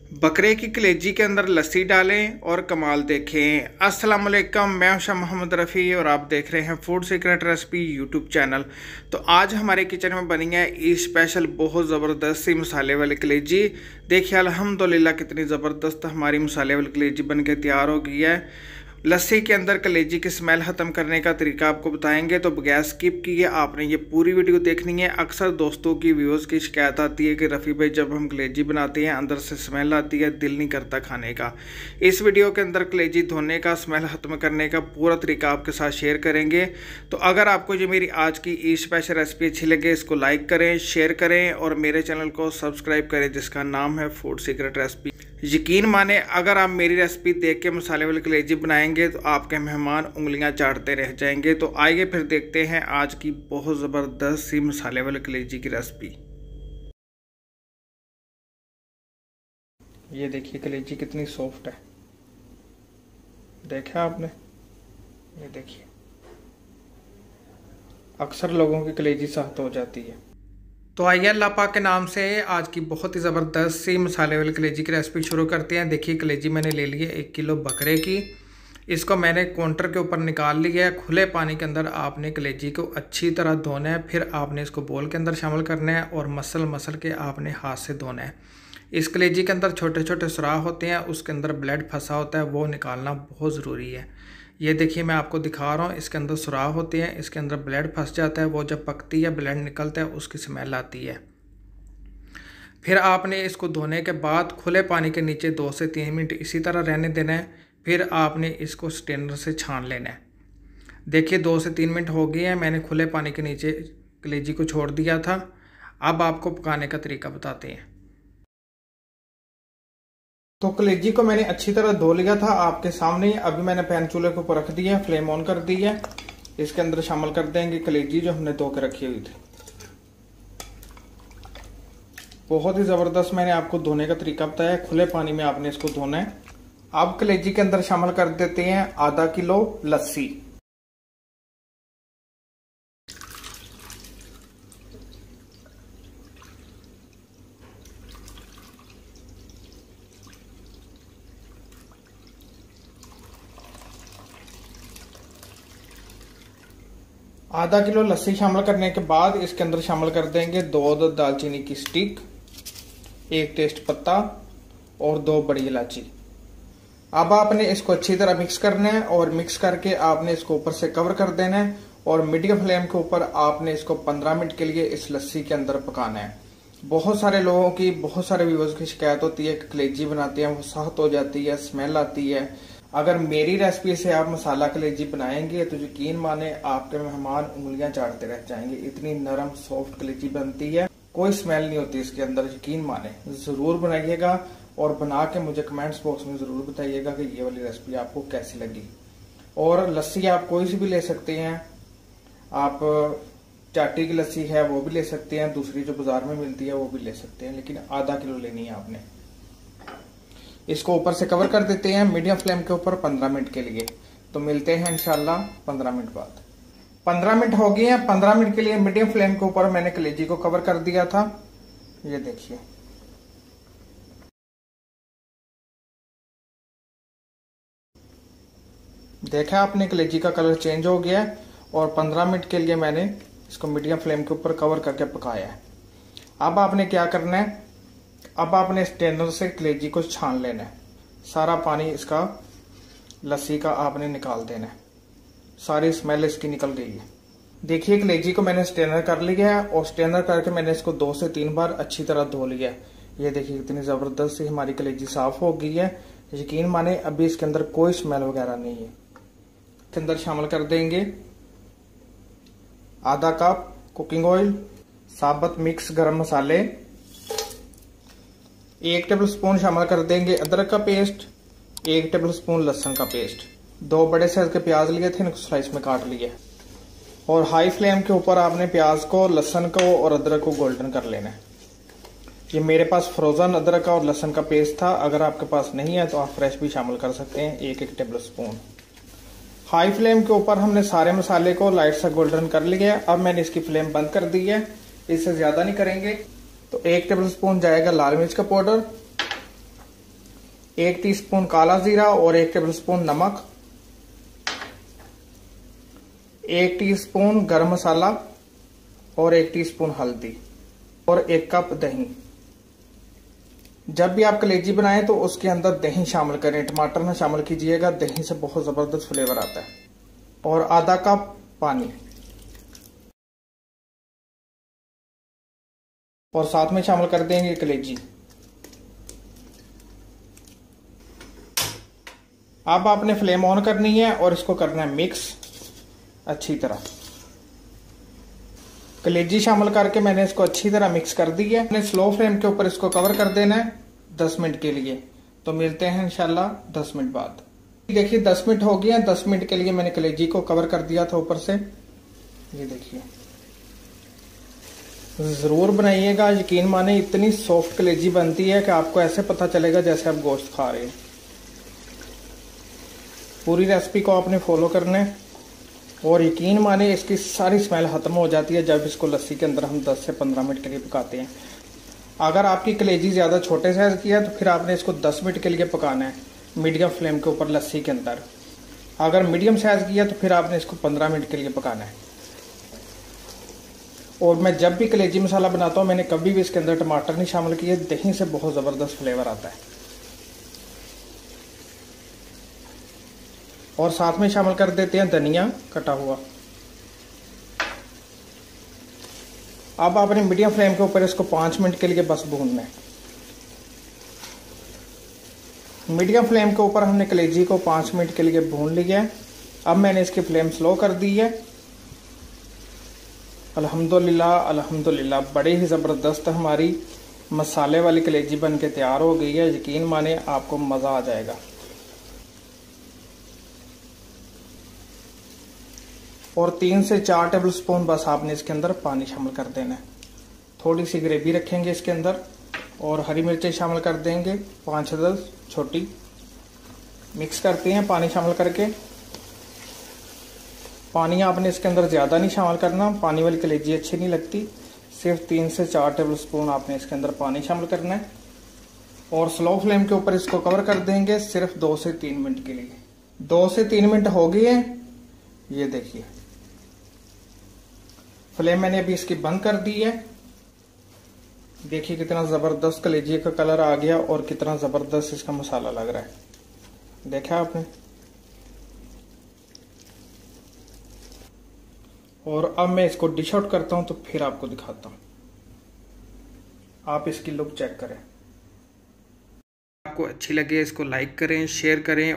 बकरे की कलेजी के अंदर लस्सी डालें और कमाल देखें। अस्सलाम वालेकुम, मैं हूं शाह मोहम्मद रफ़ी और आप देख रहे हैं food secret recipe YouTube channel. तो आज हमारे किचन में बनी है ईद स्पेशल बहुत ज़बरदस्त सी मसाले वाली कलेजी। देखिए अल्हम्दुलिल्लाह कितनी ज़बरदस्त हमारी मसाले वाली कलेजी बन के तैयार हो गई है। लस्सी के अंदर कलेजी की स्मेल ख़त्म करने का तरीका आपको बताएंगे, तो बगैर स्किप किए आपने ये पूरी वीडियो देखनी है। अक्सर दोस्तों की व्यूअर्स की शिकायत आती है कि रफ़ी भाई जब हम कलेजी बनाते हैं अंदर से स्मेल आती है, दिल नहीं करता खाने का। इस वीडियो के अंदर कलेजी धोने का, स्मेल ख़त्म करने का पूरा तरीका आपके साथ शेयर करेंगे। तो अगर आपको ये मेरी आज की ईद स्पेशल रेसिपी अच्छी लगे, इसको लाइक करें, शेयर करें और मेरे चैनल को सब्सक्राइब करें जिसका नाम है फूड सीक्रेट रेसिपी। यकीन माने अगर आप मेरी रेसिपी देख के मसाले वाली कलेजी बनाएंगे तो आपके मेहमान उंगलियां चाटते रह जाएंगे। तो आइए फिर देखते हैं आज की बहुत ज़बरदस्त सी मसाले वाली कलेजी की रेसिपी। ये देखिए कलेजी कितनी सॉफ्ट है, देखा आपने? ये देखिए अक्सर लोगों की कलेजी सख्त हो जाती है। तो आइए अल्लाह पाक के नाम से आज की बहुत ही ज़बरदस्त सी मसाले वाली कलेजी की रेसिपी शुरू करते हैं। देखिए कलेजी मैंने ले ली है 1 किलो बकरे की। इसको मैंने काउंटर के ऊपर निकाल लिया है। खुले पानी के अंदर आपने कलेजी को अच्छी तरह धोना है, फिर आपने इसको बोल के अंदर शामिल करना है और मसल के आपने हाथ से धोना है। इस कलेजी के अंदर छोटे छोटे सुराख होते हैं, उसके अंदर ब्लड फंसा होता है, वो निकालना बहुत ज़रूरी है। ये देखिए मैं आपको दिखा रहा हूँ, इसके अंदर सुराख होते हैं, इसके अंदर ब्लड फंस जाता है, वो जब पकती है ब्लड निकलता है, उसकी स्मेल आती है। फिर आपने इसको धोने के बाद खुले पानी के नीचे 2 से 3 मिनट इसी तरह रहने देना है। फिर आपने इसको स्ट्रेनर से छान लेना है। देखिए 2 से 3 मिनट हो गए हैं, मैंने खुले पानी के नीचे कलेजी को छोड़ दिया था। अब आपको पकाने का तरीका बताते हैं। तो कलेजी को मैंने अच्छी तरह धो लिया था आपके सामने। अभी मैंने पैन चूल्हे के ऊपर रख दिया, फ्लेम ऑन कर दी है। इसके अंदर शामिल कर देंगे कलेजी जो हमने धो के रखी हुई थी। बहुत ही ज़बरदस्त मैंने आपको धोने का तरीका बताया, खुले पानी में आपने इसको धोना है। अब कलेजी के अंदर शामिल कर देते हैं आधा किलो लस्सी। आधा किलो लस्सी शामिल करने के बाद इसके अंदर शामिल कर देंगे 2 दालचीनी की स्टिक, 1 तेज पत्ता और 2 बड़ी इलायची। अब आपने इसको अच्छी तरह मिक्स करना है और मिक्स करके आपने इसको ऊपर से कवर कर देना है और मीडियम फ्लेम के ऊपर आपने इसको 15 मिनट के लिए इस लस्सी के अंदर पकाना है। बहुत सारे लोगों की, बहुत सारे व्यूअर्स की शिकायत होती है कि कलेजी बनाते हैं वो सख्त हो जाती है, स्मेल आती है। अगर मेरी रेसिपी से आप मसाला कलेजी बनाएंगे तो यकीन माने आपके मेहमान उंगलियां चाटते रह जाएंगे। इतनी नरम सॉफ्ट कलेजी बनती है, कोई स्मेल नहीं होती इसके अंदर। यकीन माने जरूर बनाइएगा और बना के मुझे कमेंट्स बॉक्स में जरूर बताइएगा कि ये वाली रेसिपी आपको कैसी लगी। और लस्सी आप कोई सी भी ले सकते हैं, आप चाटी की लस्सी है वो भी ले सकते हैं, दूसरी जो बाजार में मिलती है वो भी ले सकते हैं, लेकिन आधा किलो लेनी है आपने। इसको ऊपर से कवर कर देते हैं मीडियम फ्लेम के ऊपर 15 मिनट के लिए। तो मिलते हैं इंशाल्लाह 15 मिनट बाद। 15 मिनट हो गए हैं। 15 मिनट के लिए मीडियम फ्लेम के ऊपर मैंने कलेजी को कवर कर दिया था। ये देखिए देखा आपने कलेजी का कलर चेंज हो गया है और 15 मिनट के लिए मैंने इसको मीडियम फ्लेम के ऊपर कवर करके पकाया है। अब आपने क्या करना है, अब आपने स्ट्रेनर से कलेजी को छान लेना है। सारा पानी इसका लस्सी का आपने निकाल देना है, सारी स्मेल इसकी निकल गई है। देखिए कलेजी को मैंने स्ट्रेनर कर लिया है और स्ट्रेनर करके मैंने इसको 2 से 3 बार अच्छी तरह धो लिया है। ये देखिए कितनी ज़बरदस्त सी हमारी कलेजी साफ हो गई है। यकीन माने अभी इसके अंदर कोई स्मेल वगैरह नहीं है। इसके अंदर शामिल कर देंगे आधा कप कुकिंग ऑयल, साबुत मिक्स गरम मसाले, 1 टेबल स्पून शामिल कर देंगे अदरक का पेस्ट, 1 टेबल स्पून लहसुन का पेस्ट, 2 बड़े साइज के प्याज लिए थे, इनको स्लाइस में काट लिया। और हाई फ्लेम के ऊपर आपने प्याज को, लहसुन को और अदरक को गोल्डन कर लेना है। ये मेरे पास फ्रोजन अदरक का और लहसुन का पेस्ट था, अगर आपके पास नहीं है तो आप फ्रेश भी शामिल कर सकते हैं, 1 टेबल स्पून। हाई फ्लेम के ऊपर हमने सारे मसाले को लाइट सा गोल्डन कर लिया है। अब मैंने इसकी फ्लेम बंद कर दी है, इससे ज्यादा नहीं करेंगे। तो 1 टेबल स्पून जाएगा लाल मिर्च का पाउडर, 1 टीस्पून काला जीरा और 1 टेबलस्पून नमक, 1 टीस्पून गरम मसाला और 1 टीस्पून हल्दी और 1 कप दही। जब भी आप कलेजी बनाएं तो उसके अंदर दही शामिल करें, टमाटर ना शामिल कीजिएगा, दही से बहुत जबरदस्त फ्लेवर आता है। और आधा कप पानी और साथ में शामिल कर देंगे कलेजी। अब आपने फ्लेम ऑन करनी है और इसको करना है मिक्स अच्छी तरह। कलेजी शामिल करके मैंने इसको अच्छी तरह मिक्स कर दी है। मैंने स्लो फ्लेम के ऊपर इसको कवर कर देना है 10 मिनट के लिए। तो मिलते हैं इंशाल्लाह 10 मिनट बाद। देखिए 10 मिनट हो गए हैं। 10 मिनट के लिए मैंने कलेजी को कवर कर दिया था ऊपर से। ये देखिए, जरूर बनाइएगा, यकीन माने इतनी सॉफ्ट कलेजी बनती है कि आपको ऐसे पता चलेगा जैसे आप गोश्त खा रहे हैं। पूरी रेसिपी को आपने फॉलो करना है और यकीन माने इसकी सारी स्मेल खत्म हो जाती है जब इसको लस्सी के अंदर हम 10 से 15 मिनट के लिए पकाते हैं। अगर आपकी कलेजी ज़्यादा छोटे साइज की है तो फिर आपने इसको 10 मिनट के लिए पकाना है मीडियम फ्लेम के ऊपर लस्सी के अंदर। अगर मीडियम साइज की है तो फिर आपने इसको 15 मिनट के लिए पकाना है। और मैं जब भी कलेजी मसाला बनाता हूँ मैंने कभी भी इसके अंदर टमाटर नहीं शामिल किए, दही से बहुत ज़बरदस्त फ्लेवर आता है। और साथ में शामिल कर देते हैं धनिया कटा हुआ। अब आपने मीडियम फ्लेम के ऊपर इसको 5 मिनट के लिए बस भूनना है। मीडियम फ्लेम के ऊपर हमने कलेजी को 5 मिनट के लिए भून लिया है। अब मैंने इसकी फ्लेम स्लो कर दी है। अल्हम्दुलिल्लाह अल्हम्दुलिल्लाह, बड़े ही ज़बरदस्त हमारी मसाले वाली कलेजी बन के तैयार हो गई है। यकीन माने आपको मज़ा आ जाएगा। और 3 से 4 टेबल स्पून बस आपने इसके अंदर पानी शामिल कर देना है। थोड़ी सी ग्रेवी रखेंगे इसके अंदर और हरी मिर्चें शामिल कर देंगे 5 से 10 छोटी। मिक्स करते हैं पानी शामिल करके। पानी आपने इसके अंदर ज़्यादा नहीं शामिल करना, पानी वाली कलेजी अच्छी नहीं लगती। सिर्फ 3 से 4 टेबल स्पून आपने इसके अंदर पानी शामिल करना है और स्लो फ्लेम के ऊपर इसको कवर कर देंगे सिर्फ 2 से 3 मिनट के लिए। 2 से 3 मिनट हो गए हैं। ये देखिए, फ्लेम मैंने अभी इसकी बंद कर दी है। देखिए कितना ज़बरदस्त कलेजी का कलर आ गया और कितना ज़बरदस्त इसका मसाला लग रहा है। देखा आपने। और अब मैं इसको डिश आउट करता हूं तो फिर आपको दिखाता हूं। आप इसकी लुक चेक करें। आपको अच्छी लगे इसको लाइक करें, शेयर करें